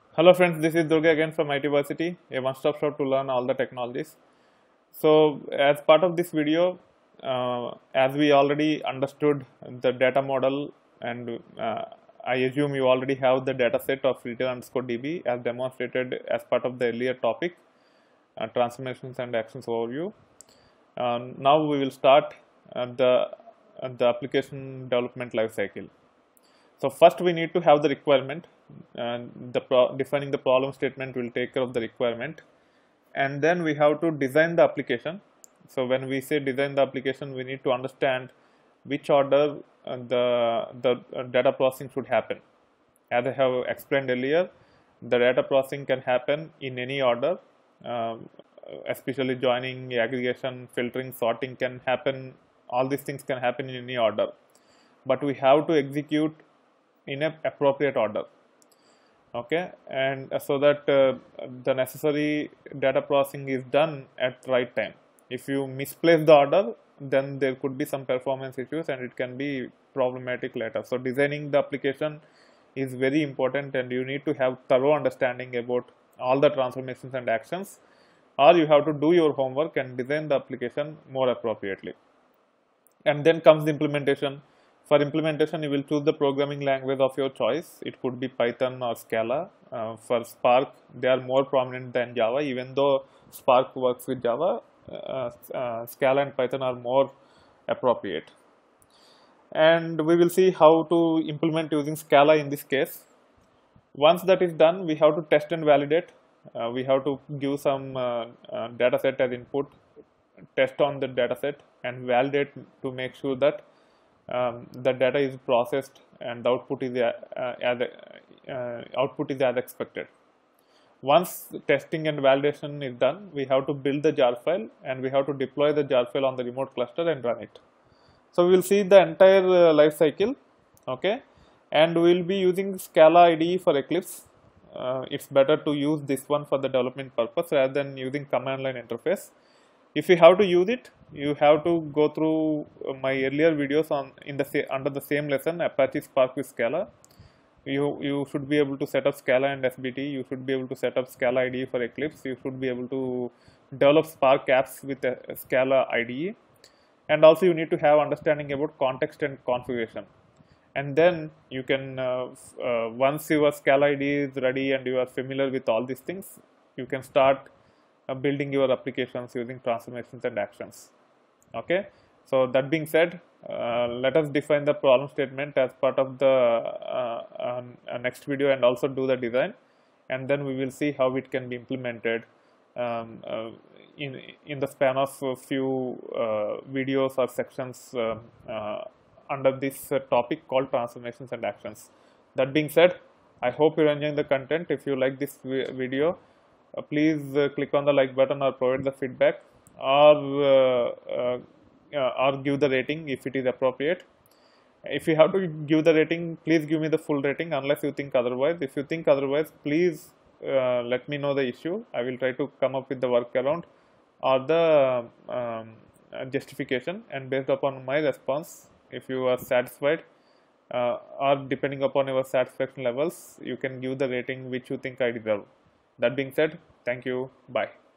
Hello friends, this is Durga again from ITversity, a one-stop shop to learn all the technologies. So as part of this video, as we already understood the data model and I assume you already have the data set of retail_db as demonstrated as part of the earlier topic, transformations and actions overview. Now we will start the application development life cycle. So first we need to have the requirement, and defining the problem statement will take care of the requirement, and then we have to design the application. So when we say design the application, we need to understand which order the data processing should happen. As I have explained earlier, the data processing can happen in any order, especially joining, aggregation, filtering, sorting can happen. All these things can happen in any order, but we have to execute in an appropriate order. Okay, and so that the necessary data processing is done at right time. If you misplace the order, then there could be some performance issues and it can be problematic later. So designing the application is very important, and you need to have thorough understanding about all the transformations and actions, or you have to do your homework and design the application more appropriately. And then comes the implementation. For implementation, you will choose the programming language of your choice. It could be Python or Scala. For Spark, they are more prominent than Java. Even though Spark works with Java, Scala and Python are more appropriate. And we will see how to implement using Scala in this case. Once that is done, we have to test and validate. We have to give some data set as input, test on the data set, and validate to make sure that the data is processed and the output is as expected. Once testing and validation is done, we have to build the jar file and we have to deploy the jar file on the remote cluster and run it. So we will see the entire life cycle. Okay, and we will be using Scala IDE for Eclipse. It's better to use this one for the development purpose rather than using command line interface. If you have to use it, you have to go through my earlier videos on under the same lesson, Apache Spark with Scala. You should be able to set up Scala and SBT. You should be able to set up Scala IDE for Eclipse. You should be able to develop Spark apps with a Scala IDE, and also you need to have understanding about context and configuration. And then you can once your Scala IDE is ready and you are familiar with all these things, you can start building your applications using transformations and actions. Okay, so that being said, let us define the problem statement as part of the next video and also do the design, and then we will see how it can be implemented in the span of a few videos or sections under this topic called transformations and actions. That being said, I hope you're enjoying the content. If you like this video, please click on the like button or provide the feedback, or give the rating if it is appropriate. If you have to give the rating, please give me the full rating unless you think otherwise. If you think otherwise, please let me know the issue. I will try to come up with the workaround or the justification, and based upon my response, if you are satisfied or depending upon your satisfaction levels, you can give the rating which you think I deserve. That being said, thank you. Bye.